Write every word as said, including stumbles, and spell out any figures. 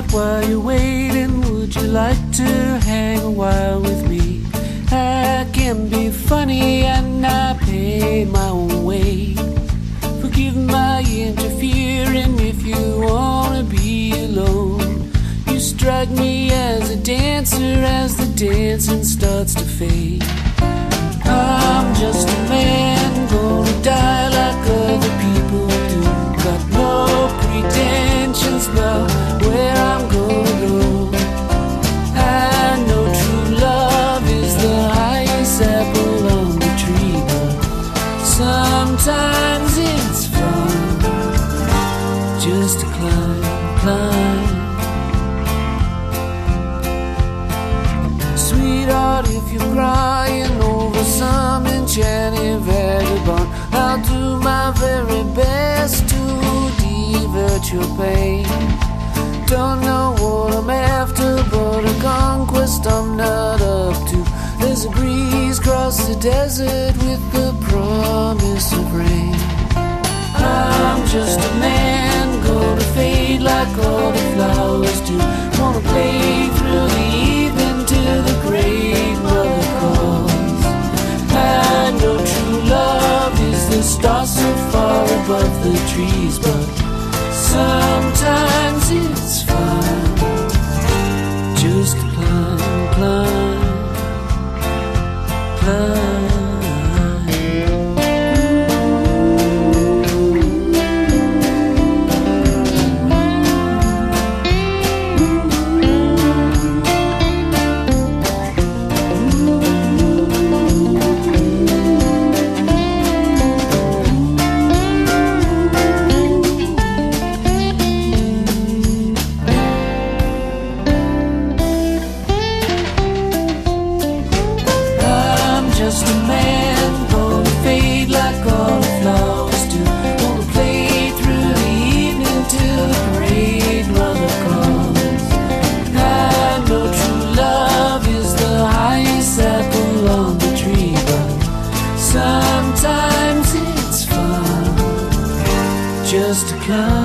out while you're waiting. Would you like to hang a while with me? I can be funny and I pay my own way. Forgive my interfering if you wanna be alone. You strike me as a dancer as the dancing starts to fade. I'm just a man, gonna die like other people do. Got no pretensions about where I'm gonna go. I know true love is the highest apple on the tree, but sometimes it's fun just to climb, climb. Sweetheart, if you're crying over some enchanted vagabond, I'll do my very best to divert your pain. Don't know what I'm after, but a conquest I'm not up to. There's a breeze across the desert with the promise of rain. I'm just a man, gonna fade like all the flowers do. Wanna play through the evening till the great mother calls. I know true love is the star so far above the trees, but sometimes it's fun just to climb, climb, climb. Just a man, gonna fade like all the flowers do. Gonna play through the evening till the great mother calls. I know true love is the highest apple on the tree, but sometimes it's fun just to climb.